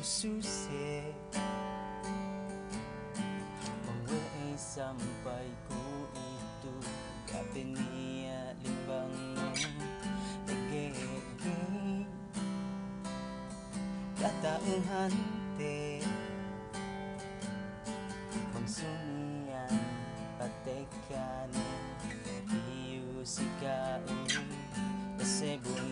susi Mengwei sampai ku itu Gabi niya limbang mo Ege-ege Kataong hante Konsumian patekani Iyo si kaun Kasebun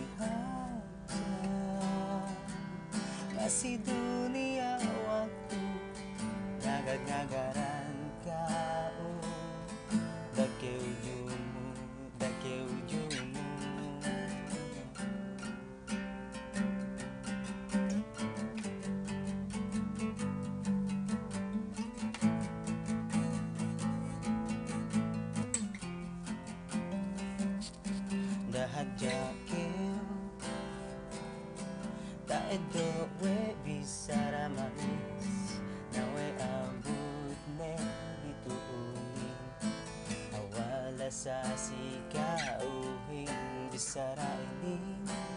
Masih dunia waktu Ngagad-ngagaran kau Dake ujumu Dahat jakil Tak edo we bisa ramanis Nawe abut ne dituunin Awala sa sikauhin bisa rainin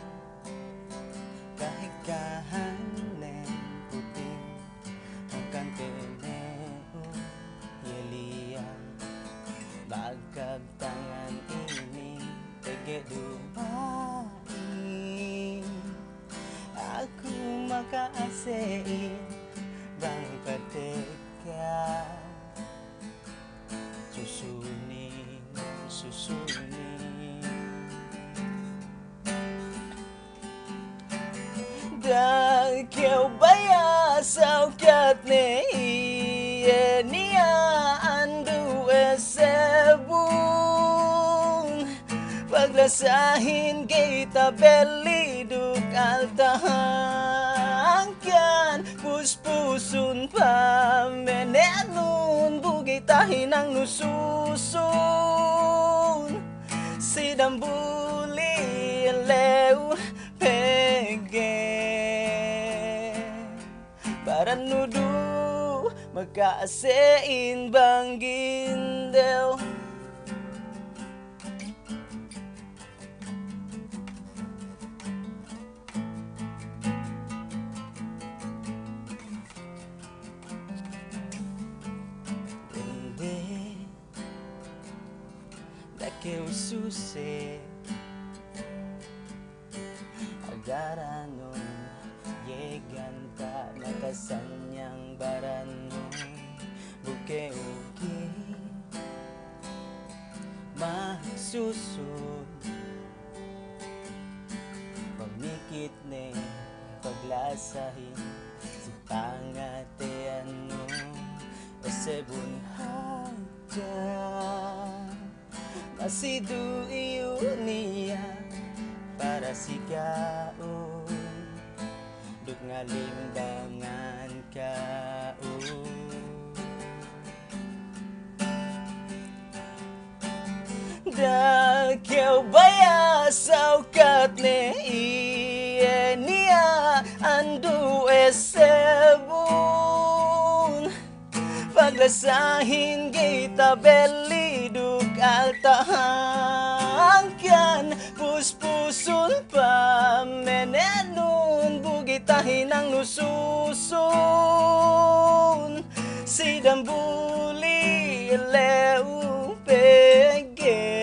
Kahikahan nen puting Hangkan teneo yelia Bagag tangan ini Tege dumain Aku makaasein Bang pateka Susunin Dakiau baya saukat ne Iye niya andu esebun Paglasahin kita beliduk altahangkan Puspusun pamenenun Bugitahin ang nususun Sidambuli lew pege Baran nudu magkaasein bang gindel Dake ususe Agaranon Yeganta nakasanyang baranon Buke-uki Mahsusud Pamikit ne paglasahin Si pangatean mo Esebun haja Masidu iyo niya para sigaon Duk ngalimbangan kaon Dakiau baya saukat ne iye niya andu esebun Paglasahin kita beliduk altahangkan Puspusun pamenenun Bugitahin ang nususun Sidambuli lew pege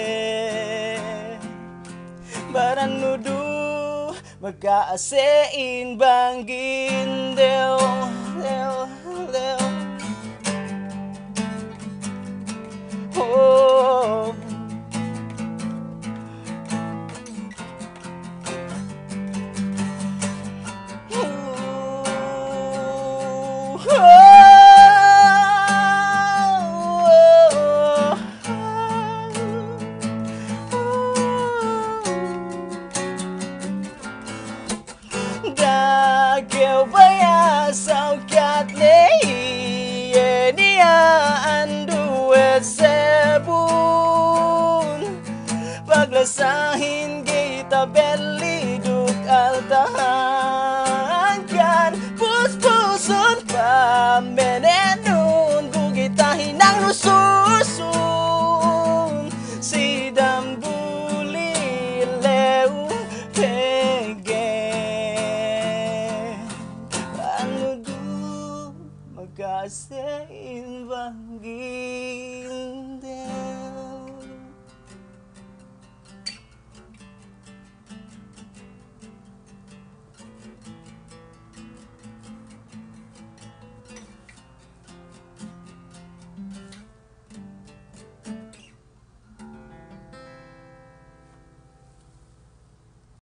Baran nudu magkaasein bang gindel Oh Dakiau baya saukat ne iye niya andu esebun Paglasahin kita beliduk altahangkan Puspusun pamenenun Bugitahin ang nususun Sidambuli lew pege Anu seimbang ginda.